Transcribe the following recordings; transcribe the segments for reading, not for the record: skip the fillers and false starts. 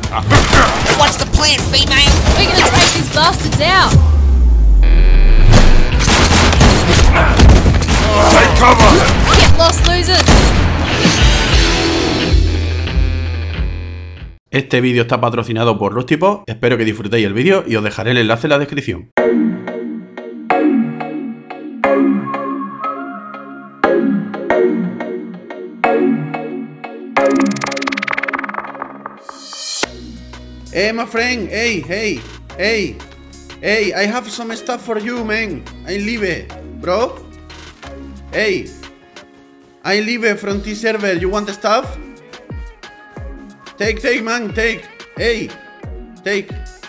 What's the plan, female? We're gonna take these bastards out. Take cover! Get lost, losers. Este vídeo está patrocinado por Rustypod. Espero que disfrutéis el vídeo y os dejaré el enlace en la descripción. My friend, hey, I have some stuff for you, man. I leave, bro. Hey, I leave from this server. You want the stuff? Take, man, take. Hey, take.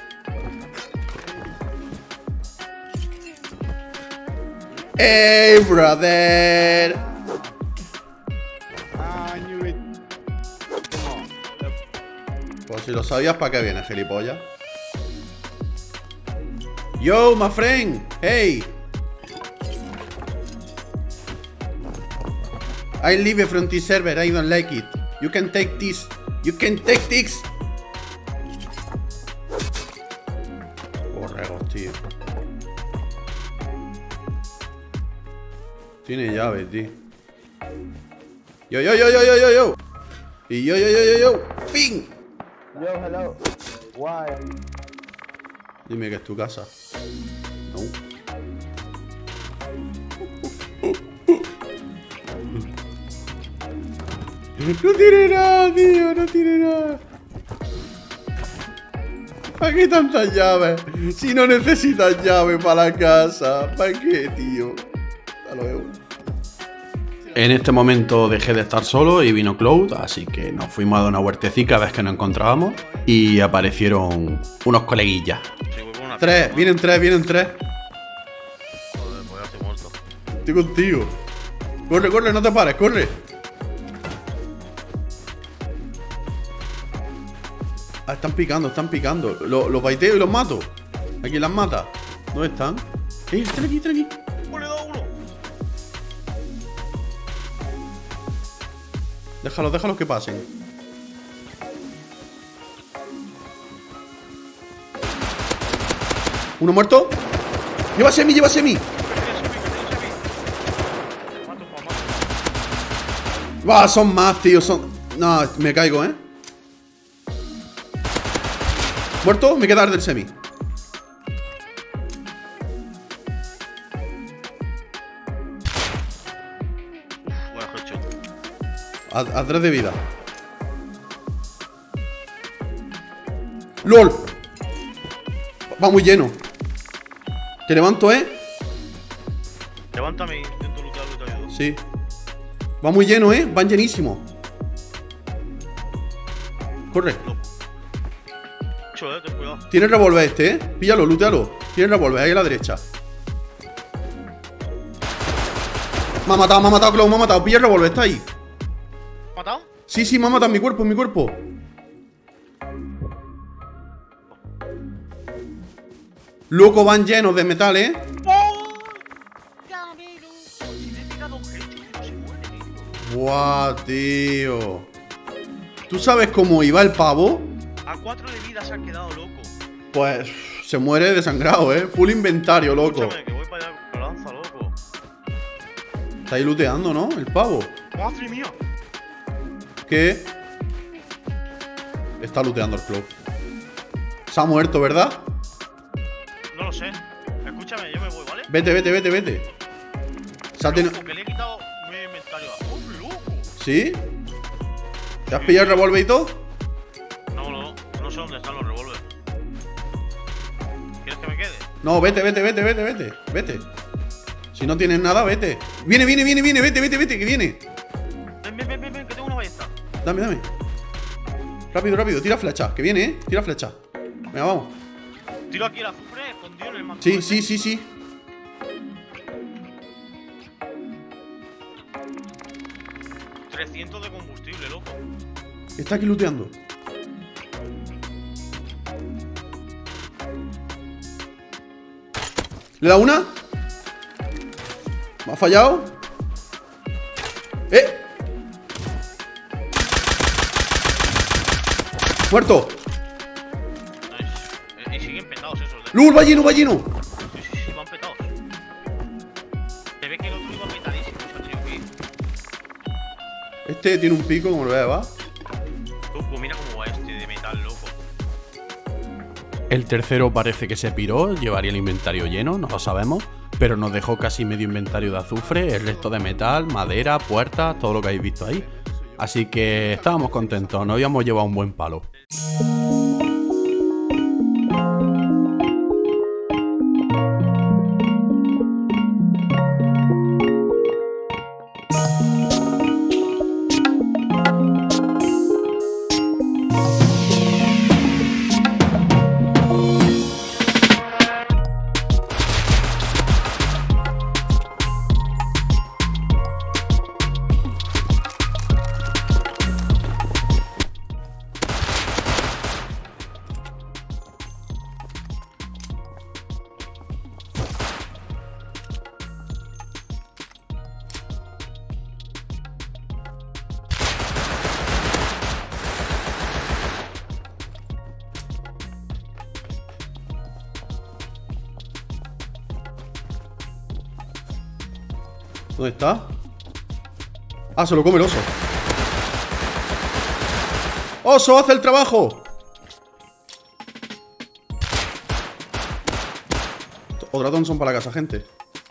Hey, brother. I knew it. Come on. Pues si lo sabías, ¿para qué vienes, gilipollas? Yo, my friend. Hey. I leave from this server. I don't like it. You can take this. You can take this. Borregos, tío. Tiene llaves, tío. Yo. Y yo. ¡Ping! Yo, hello. Why? Dime que es tu casa. No. No tiene nada, tío. No tiene nada. ¿Para qué tantas llaves? Si no necesitas llaves para la casa. ¿Para qué, tío? Hasta luego. En este momento dejé de estar solo y vino Cloud, así que nos fuimos a dar una huertecica a ver que nos encontrábamos y aparecieron unos coleguillas. Vienen tres. Joder, pues ya estoy muerto. Estoy contigo. Corre, no te pares, corre. Ah, están picando. Los baiteo y los mato. Aquí las mata. ¿Dónde están? Están aquí. ¡Le he dado uno! Déjalos que pasen. ¿Uno muerto? ¡Lleva semi! Va, son más, tío, No, me caigo, ¿eh? ¿Muerto? Me queda el del semi. Buen headshot. A 3 de vida. ¡LOL! Va muy lleno. Te levanto, ¿eh? Levántame y intento lootearlo y te ayudo. Sí. Va muy lleno, ¿eh? Van llenísimos. Corre. Ten cuidado. Tiene revólver este, ¿eh? Píllalo, lútealo. Tiene revólver, ahí a la derecha. Me ha matado, Cloud, me ha matado. Pilla el revólver, está ahí. ¿Me ha matado? Sí, me ha matado en mi cuerpo. Loco, van llenos de metal, ¿eh? ¡Oh! ¡Camino! Si le he pegado un headshot y no se muere, tío. Buah, tío. ¿Tú sabes cómo iba el pavo? A 4 de vida se ha quedado loco. Pues se muere desangrado, ¿eh? Full inventario, loco. Escúchame, que voy para allá con la lanza, loco. Está ahí looteando, ¿no? El pavo. ¡Madre mía! ¿Qué? Está looteando el Cloud. Se ha muerto, ¿verdad? No lo sé. Escúchame, yo me voy, ¿vale? Vete. Se ha tenido... Loco, que le he quitado mi inventario. ¡Oh, loco! ¿Sí? ¿Te has pillado el revólver y todo? No sé dónde están los revólveres. ¿Quieres que me quede? No, vete. Si no tienes nada, vete. Viene, vete, que viene. Ven, que tengo una ballesta. Dame. Rápido, tira flecha, que viene, tira flecha. Venga, vamos. Tiro aquí el azufre escondido en el manto. Sí. 300 de combustible, loco. Está aquí looteando. ¿Le da una? ¿Me ha fallado? ¡Muerto! ¡Lul, va lleno, va lleno! Sí, van petados. Se ve que el otro iba petadísimo, Este tiene un pico, como lo ves, va. Pues mira cómo va este de metal, loco. El tercero parece que se piró, llevaría el inventario lleno, no lo sabemos. Pero nos dejó casi medio inventario de azufre, el resto de metal, madera, puertas, todo lo que habéis visto ahí. Así que estábamos contentos, nos habíamos llevado un buen palo. ¿Dónde está? Ah, se lo come el oso. ¡Oso, hace el trabajo! Otra Thompson para la casa, gente.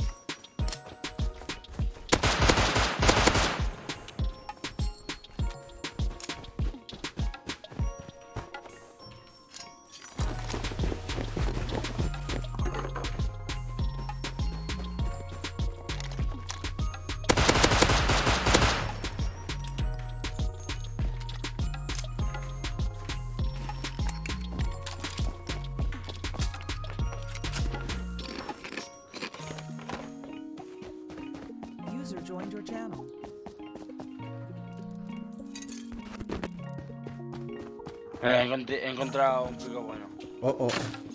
User joined your channel. He encontrado un pico bueno. Oh, oh.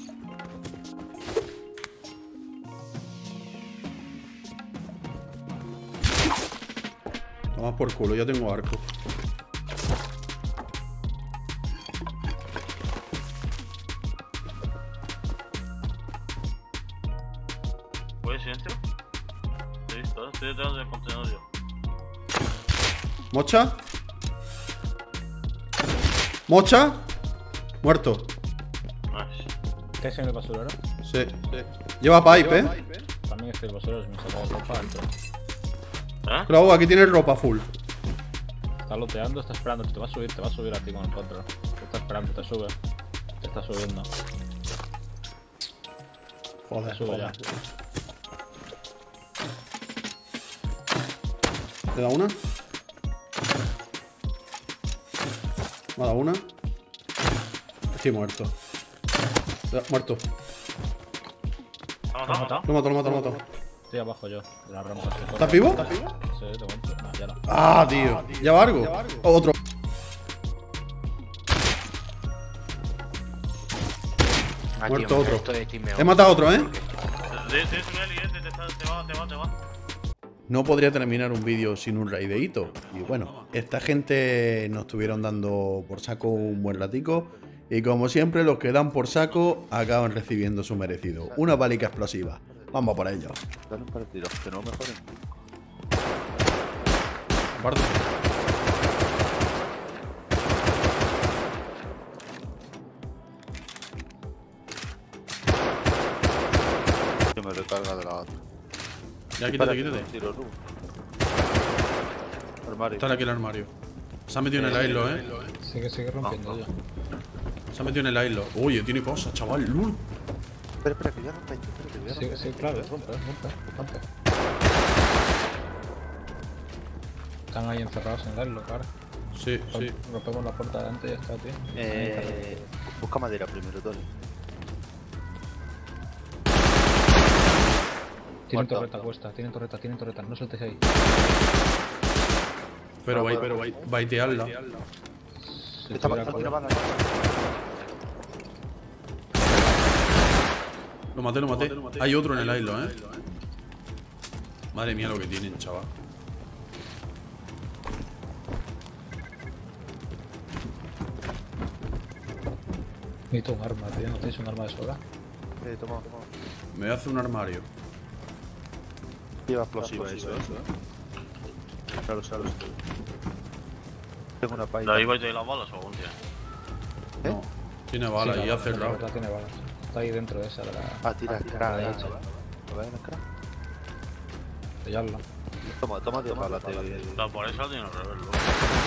Toma por culo, ya tengo arco. ¿Puedes ir dentro? Estoy detrás del contenedor yo. ¿Mocha? ¿Mocha? Muerto. Nice. ¿Estás en el basurero? Sí, sí. Lleva pipe, También estoy en el basurero, si me saca de ropa, entonces. Claro, aquí tienes ropa full. Está loteando, está esperando, te va a subir a ti con el control. Te está esperando, te sube. Te está subiendo. Joder, Te sube ya. ¿Te da una? Me ha dado una. Estoy muerto. Muerto. ¿Lo has matado? Lo mato, lo mato, lo mato. Estoy abajo yo, de la rampa. ¿Estás vivo? Sí, te cuento. No, ya no. Ah, tío. ¿Lleva algo? Otro. Muerto otro. He matado a otro, ¿eh? Te va. No podría terminar un vídeo sin un raideíto. Y bueno, esta gente nos estuvieron dando por saco un buen ratico. Y como siempre, los que dan por saco acaban recibiendo su merecido. Una balica explosiva. Vamos por ello. Dale un par de tiros, que no mejoren. Aparte. Que me recarga de la otra. Ya, quítate, quítate. Tiro tú. Armario. Está aquí el armario. Se ha metido en el aislo, Sigue rompiendo yo. Se ha metido en el aislo. Oye, tiene cosas, chaval. Lul. Espera, que ya rompe. Espera, que ya rompe. Sí, claro, rompe. Están ahí encerrados en el aire, claro. Sí, sí. Rompemos la puerta de adelante y ya está, tío. Busca madera primero, Tony. Tienen Muerto. torreta puesta, tienen torreta, no saltes ahí. Pero baitearla. Si Está tuviera una banda. Lo maté. Hay otro en el aislo, Madre mía lo que tienen, chaval. Necesito un arma, tío, ¿no tienes un arma de sobra? Toma. Me voy a hacer un armario. Lleva explosiva eso, Claro. Tengo una ¿De paila. ahí vais de las balas o algún día? No. Tiene balas y ha cerrado. Tiene balas. Está ahí dentro de esa de la. Tira el crack. la ¿Lo derecha. ves en el crack? Sellarla. Toma 10 balas. La por eso tiene el revés, loco.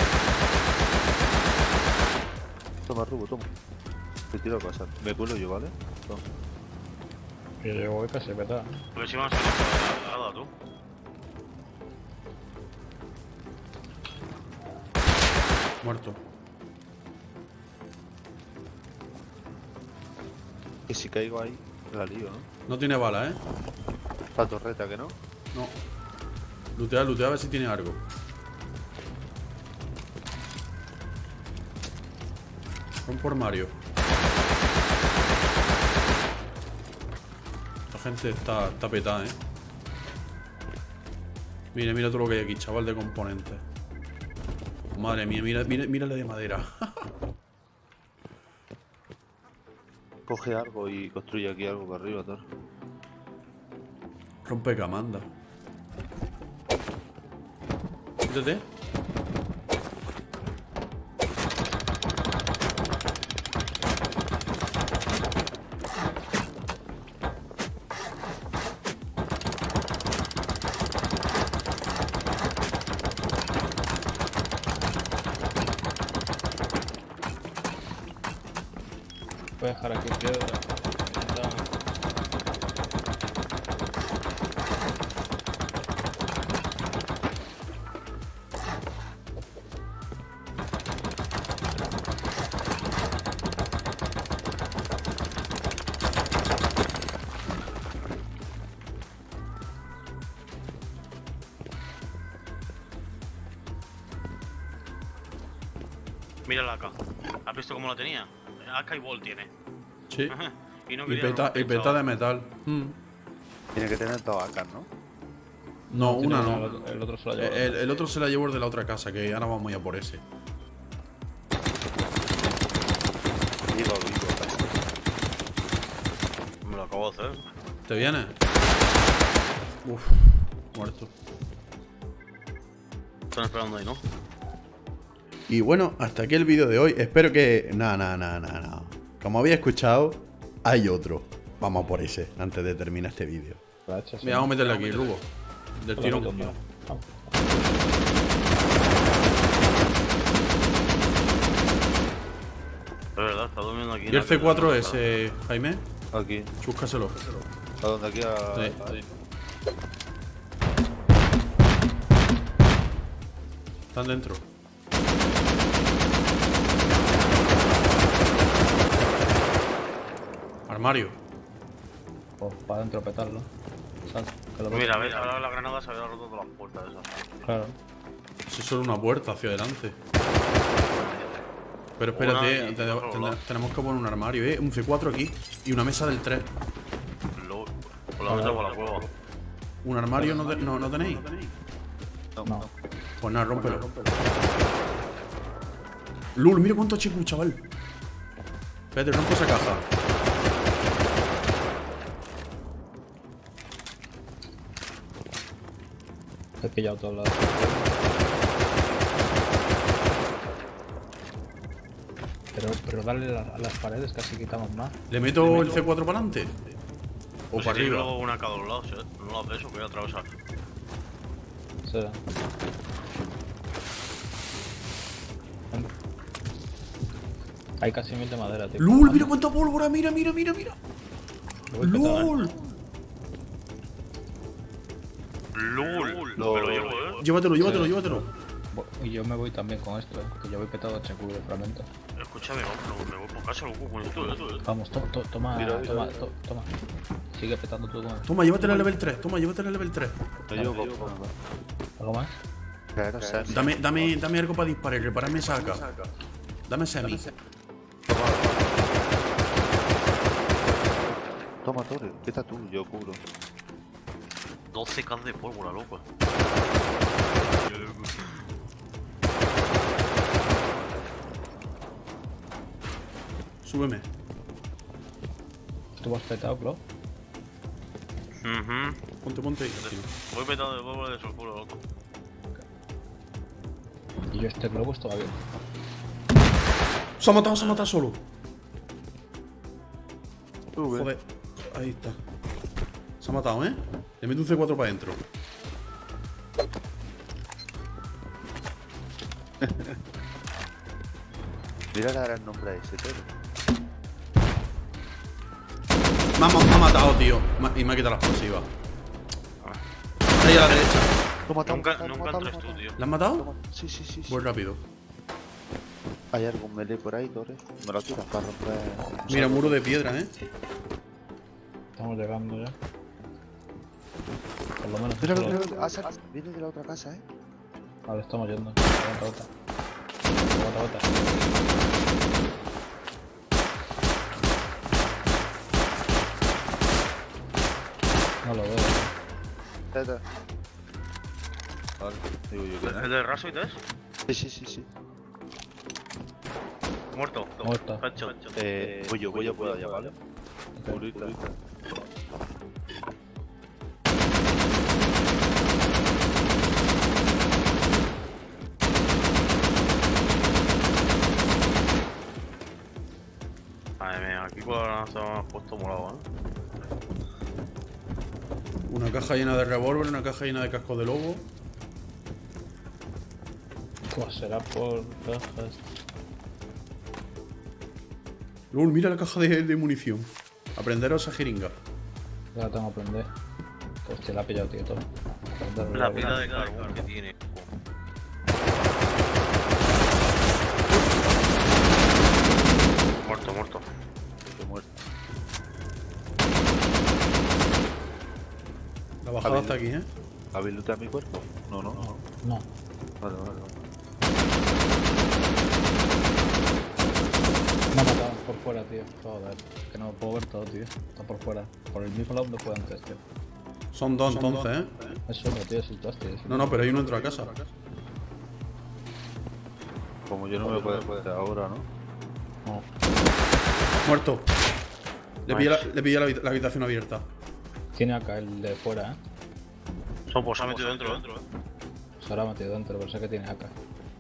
Toma, Rubo, toma. Te tiro a pasar. Me cuelo yo, ¿vale? Toma. Y yo voy casi petada. Porque si van a salir por la grada, tú. Muerto. Y si caigo ahí, la lío, ¿no? No tiene balas, La torreta, ¿que no? No. Lootea a ver si tiene algo. Rompo armario. La gente está petada, Mira todo lo que hay aquí, chaval, de componentes. Madre mía, mira la de madera. Coge algo y construye aquí algo para arriba, Thor. Rompe camanda. Quítate. Voy a dejar aquí piedra. Mírala acá. ¿Has visto cómo la tenía? AK y Ball tiene. Sí. Y no Y quería peta romper, de metal. Tiene que tener dos AK, ¿no? No, una Tiene- no. El otro se la lleva. El otro se la llevó el de la otra casa, que ahora vamos a ir a por ese. Digo, casi. Me lo acabo de hacer. ¿Te viene? Uf, muerto. Están esperando ahí, ¿no? Y bueno, hasta aquí el vídeo de hoy. Espero que... No. Como había escuchado, hay otro. Vamos a por ese, antes de terminar este vídeo. La hacha, sí. Mira, vamos a meterle aquí, Rubo. Del Lo tirón. meto, mira. Es verdad, está durmiendo aquí. ¿Y el C4 ese, Jaime? Aquí. Chúscaselo. ¿A dónde? Aquí a... Sí. ahí. Están dentro. Armario. Pues para adentro petarlo. Sal, que lo Mira, a ver, ahora la granada se había roto todas las puertas de esas. Claro. Eso es solo una puerta hacia adelante. Pero Una espérate, y otro lado. tenemos que poner un armario, un C4 aquí y una mesa del 3. Luego, por la meto por la cueva. ¿Un armario no tenéis? No. Pues nada, rómpelo. Lul, mira cuánto HQ, chaval. Espérate, rompo esa caja. He pillado todos lados. Pero darle a las paredes casi quitamos más. ¿Le meto el C4 para adelante? ¿O Pues para si tiene arriba? luego una a cada lado, si no lo hace eso, voy a atravesar. Será. Hay casi 1000 de madera, tío. ¡Lul, mira cuánta pólvora! ¡Mira! Lo voy a petar, ¡Lul! ¡Lul! Lo- Me lo llevo, Llévatelo. Y yo me voy también con esto, que yo voy petado HQ de fragmentos. Escúchame, me voy por casa, loco, con esto, Vamos, toma. Sigue petando tú con esto. Toma, llévatela al level 3. Llévatela al level 3. Me llevo poco. ¿Algo más? Que no sé. Dame algo para disparar, repararme esa AK. Dame semi. Toma, Torre. Empieza tú, yo cubro. 12k de pólvora, loco. Súbeme. ¿Tú has petado, Clo? Ponte ahí. Voy petado de polvo de su culo, loco. Y yo este globo está bien. Se ha matado solo. Sube. Joder, ahí está. Se ha matado, ¿eh? Le meto un C4 para adentro. Mira ahora el nombre de ese toro. Me ha matado, tío. Y me ha quitado la explosiva. Ahí a la derecha. Nunca entres tú, tío. ¿La has matado? Sí. Voy rápido. ¿Hay algún melee por ahí, Torres? Me lo tiras para romper. Mira, muro de piedra, ¿eh? Estamos llegando ya. Por lo menos. Mira, solo- viene de la otra casa, ¿eh? Vale, estamos yendo. Aguanta. No lo veo. Vale, digo yo que ¿El del raso y tres? sí. Muerto. Muerto. Headshot. Voy yo puedo allá, ¿vale? Purita. Madre mía, aquí con la lanza hemos puesto molado, ¿eh? Una caja llena de revólver, una caja llena de casco de lobo. ¿Cómo será por cajas? Luego, mira la caja de munición. Aprenderos esa jeringa. Ya la tengo que aprender. Hostia, la ha pillado, tío, todo. La pila de carbón que tiene. Muerto. Estoy muerto. La bajada hasta aquí, ¿eh? ¿Habéis looteado mi cuerpo? No. No. Vale. Me ha matado por fuera, tío. Joder, que no lo puedo ver todo, tío. Está por fuera. Por el mismo lado donde fue antes, tío. Son dos entonces, ¿eh? Es solo, tío, es el toste. No, pero hay uno dentro de la casa. Como yo no me puedo poder ahora, ¿no? No. Muerto. Le pillé la habitación abierta. Tiene acá el de fuera, Pues se ha metido dentro, ¿eh? Se habrá metido dentro, pero sé que tiene acá.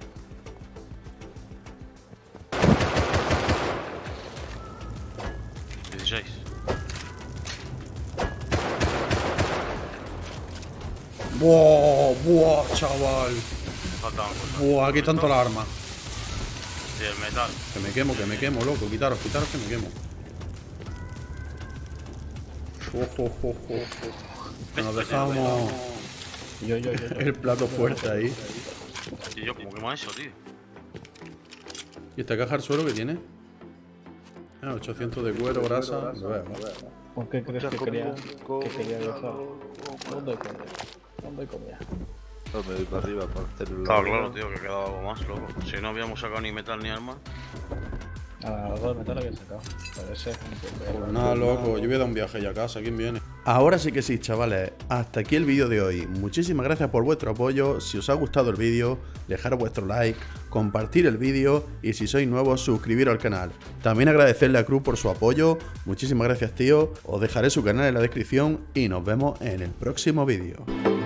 Buah, chaval. Falta una cosa. Buah, aquí tanto la arma. Y el metal. Que me quemo, loco. Quitaros que me quemo. Ojo. Que nos dejamos Yo. el plato fuerte ahí. Y yo, como que me ha eso, tío. ¿Y esta caja al suelo que tiene? 800 de cuero, grasa. ¿Por qué crees que quería dejar? ¿Dónde hay comida? No, me voy para arriba para hacer Estaba claro, tío, que quedaba algo más, loco. Si no habíamos sacado ni metal ni arma. Algo de metal había sacado. Parece. Pues nada, loco, yo voy a dar un viaje ya a casa. ¿Quién viene? Ahora sí que sí, chavales. Hasta aquí el vídeo de hoy. Muchísimas gracias por vuestro apoyo. Si os ha gustado el vídeo, dejar vuestro like, compartir el vídeo y si sois nuevos, suscribiros al canal. También agradecerle a Cruz por su apoyo. Muchísimas gracias, tío. Os dejaré su canal en la descripción y nos vemos en el próximo vídeo.